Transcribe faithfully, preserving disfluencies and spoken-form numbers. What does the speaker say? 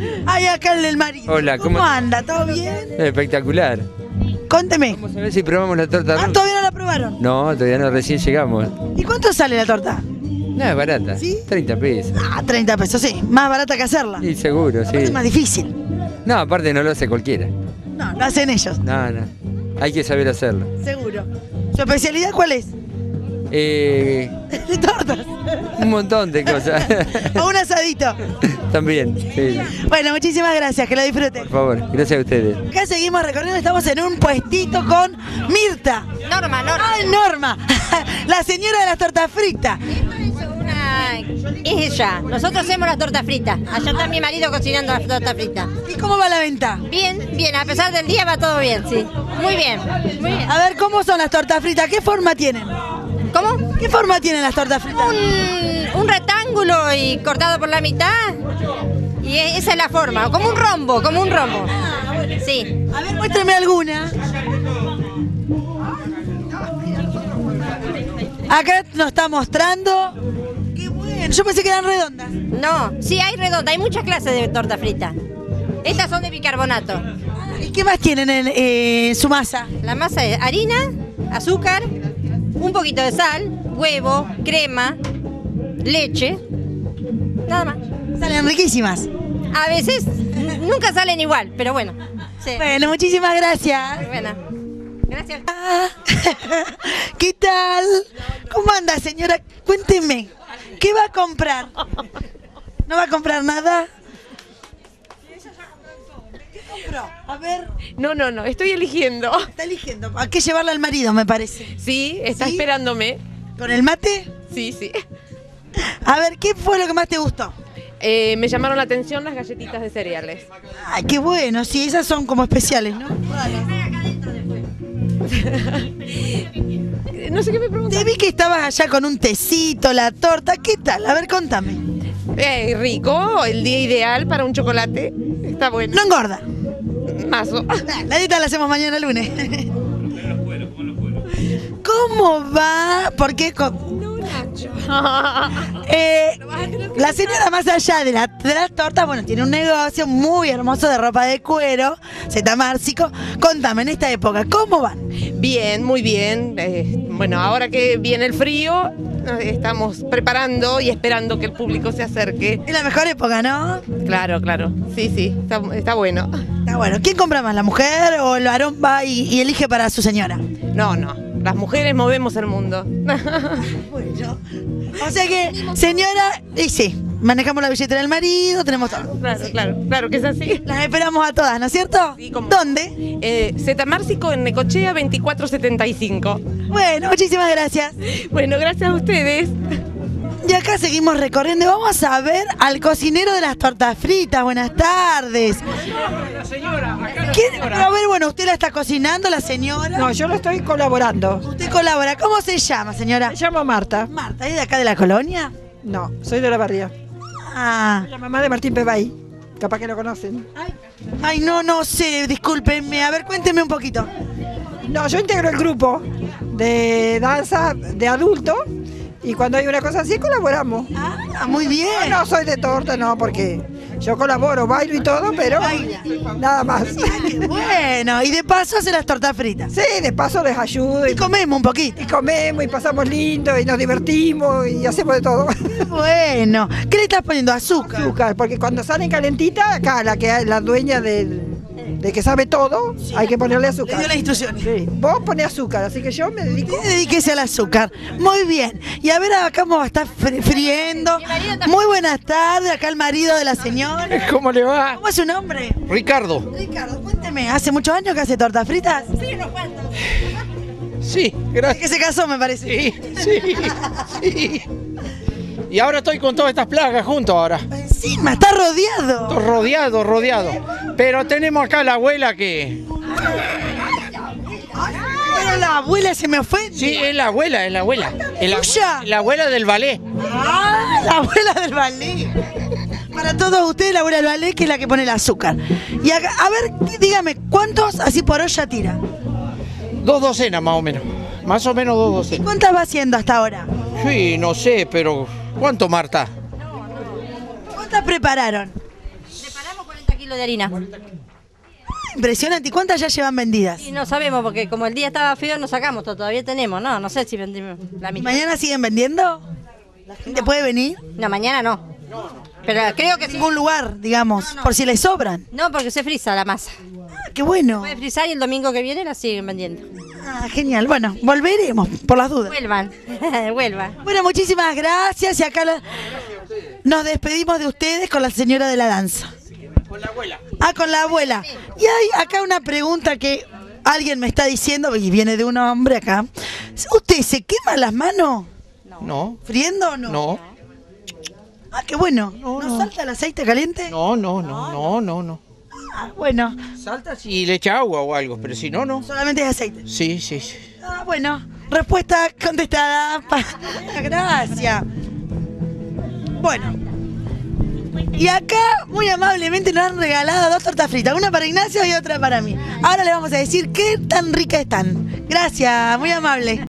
Ay, acá el del marido. Hola, ¿cómo, ¿cómo anda? ¿Todo bien? Espectacular. Conteme. Vamos a ver si probamos la torta Ah, rusa. ¿todavía no la probaron? No, todavía no, recién llegamos. ¿Y cuánto sale la torta? No, es barata. ¿Sí? treinta pesos. Ah, treinta pesos, sí. Más barata que hacerla. Sí, seguro, Aparte sí. es más difícil. No, aparte no lo hace cualquiera. No, lo hacen ellos. No, no. Hay que saber hacerlo. Seguro. ¿Su especialidad cuál es? Eh, De tortas. un montón de cosas. O un asadito. También, sí. Bueno, muchísimas gracias, que lo disfruten. Por favor, gracias a ustedes. Acá seguimos recorriendo, estamos en un puestito con Mirta. Norma, Norma. ¡Ay, Norma! La señora de las tortas fritas. Una... Es ella. Nosotros hacemos las tortas fritas. Allá está mi marido cocinando las tortas fritas. ¿Y cómo va la venta? Bien, bien. A pesar del día va todo bien, sí. Muy bien. Muy bien. A ver, ¿cómo son las tortas fritas? ¿Qué forma tienen? ¿Cómo? ¿Qué forma tienen las tortas fritas? Un, un rectángulo y cortado por la mitad. Y e- esa es la forma. Como un rombo, como un rombo. Sí. A ver, muéstrame alguna. Acá nos está mostrando. Qué bueno. Yo pensé que eran redondas. No, sí hay redonda. Hay muchas clases de torta frita. Estas son de bicarbonato. ¿Y qué más tienen en eh, su masa? La masa es harina, azúcar, un poquito de sal, huevo, crema, leche, nada más. Salen riquísimas. A veces n- nunca salen igual, pero bueno. Sí. Bueno, muchísimas gracias. Buena. Gracias. Ah, ¿qué tal? ¿Cómo anda, señora? Cuénteme, ¿qué va a comprar? ¿No va a comprar nada? ¿Qué compró? A ver, No, no, no, estoy eligiendo. está eligiendo. ¿A qué llevarle al marido, me parece? Sí, está ¿Sí? esperándome. ¿Con el mate? Sí, sí. A ver, ¿qué fue lo que más te gustó? Eh, me llamaron la atención las galletitas de cereales. Ay, qué bueno, sí, esas son como especiales, ¿no? No sé qué me Te preguntan. vi que estabas allá con un tecito, la torta, ¿qué tal? A ver, contame. Eh, rico, el día ideal para un chocolate. Está bueno. No engorda. Mazo. La dieta la hacemos mañana lunes. ¿Cómo va? Porque eh, la señora, más allá de, la- de las tortas, bueno, tiene un negocio muy hermoso de ropa de cuero, Zeta Márcico. Contame, en esta época, ¿cómo van? Bien, muy bien. Eh, bueno, ahora que viene el frío, eh, estamos preparando y esperando que el público se acerque. Es la mejor época, ¿no? Claro, claro. Sí, sí, está, está bueno. Está bueno. ¿Quién compra más, la mujer o el varón va y, y elige para su señora? No, no. Las mujeres movemos el mundo. Bueno. O sea que, señora, y sí, manejamos la billetera del marido, tenemos todo. Claro, claro, claro que es así. Las esperamos a todas, ¿no es cierto? Sí, cómo. ¿Dónde? Eh, Zeta Márcico en Necochea veinticuatro setenta y cinco. Bueno, muchísimas gracias. Bueno, gracias a ustedes. Y acá seguimos recorriendo y vamos a ver al cocinero de las tortas fritas. Buenas tardes. ¿Quién- A ver, bueno, ¿usted la está cocinando, la señora? No, yo lo estoy colaborando. Usted colabora. ¿Cómo se llama, señora? Me llamo Marta. Marta, ¿es de acá de la colonia? No, soy de la barria. Ah. La mamá de Martín Pebay. Capaz que lo conocen. Ay, no, no sé, discúlpenme. A ver, cuénteme un poquito. No, yo integro el grupo de danza de adultos y cuando hay una cosa así colaboramos. Ah, muy bien. No, no soy de torta, no, porque yo colaboro, bailo y todo, pero Baila. nada más. Qué bueno. Y de paso hace las tortas fritas. Sí, de paso les ayudo Y y, comemos un poquito. y comemos y pasamos lindo y nos divertimos y hacemos de todo. Bueno. ¿Qué le estás poniendo? Azúcar. Azúcar, porque cuando salen calentitas, acá la que la dueña del, de que sabe todo, hay que ponerle Le azúcar. dio las instrucciones. Sí, vos ponés azúcar, así que yo me dedico. Dedíquese al azúcar. Muy bien. Y a ver acá cómo está fri- friendo. Muy buenas tardes. Acá el marido de la señora. ¿Cómo le va? ¿Cómo es su nombre? Ricardo. Ricardo, cuénteme. ¿Hace muchos años que hace tortas fritas? Sí, unos cuantos. Sí, Que gracias. se casó, me parece. Sí, sí, sí. Y ahora estoy con todas estas plagas juntos ahora. Encima, está rodeado. Estoy rodeado, rodeado. Pero tenemos acá a la abuela que... Pero la abuela se me ofende. Sí, es la abuela, es la abuela. Es la, ¿Tuya? la abuela del ballet. Ah, la abuela del ballet. Para todos ustedes, la abuela del ballet, que es la que pone el azúcar. Y acá, a ver, dígame, ¿cuántos así por olla tira? Dos docenas más o menos. Más o menos dos ¿Y docenas. cuántas va haciendo hasta ahora? Sí, no sé, pero... ¿Cuánto, Marta? ¿Cuántas prepararon? Preparamos kilos de harina. Impresionante. ¿Y cuántas ya llevan vendidas? Y no sabemos, porque como el día estaba feo, no sacamos, todavía tenemos, no, no sé si vendimos la ¿Y mitad. mañana siguen vendiendo? ¿La gente puede venir? No, mañana no. Pero creo que En sí. ningún lugar, digamos, No, no. por si les sobran. No, porque se frisa la masa. Ah, qué bueno. Puede frizar y el domingo que viene la siguen vendiendo. Ah, genial. Bueno, volveremos, por las dudas. Vuelvan, vuelvan. Bueno, muchísimas gracias. Y acá la- nos despedimos de ustedes con la señora de la danza. Con la abuela. Ah, con la abuela. Y hay acá una pregunta que alguien me está diciendo, y viene de un hombre acá. ¿Usted se quema las manos No, friendo o no? no, Ah, qué bueno. No, ¿No, no. salta el aceite caliente? no, no, no, no, no, no. Ah, bueno, Salta si le echa agua o algo, pero si no, no. solamente es aceite. Sí, sí, sí. Ah, bueno. Respuesta contestada. Pa- Gracias. Bueno. Y acá, muy amablemente, nos han regalado dos tortas fritas. Una para Ignacio y otra para mí. Ahora le vamos a decir qué tan ricas están. Gracias, muy amable.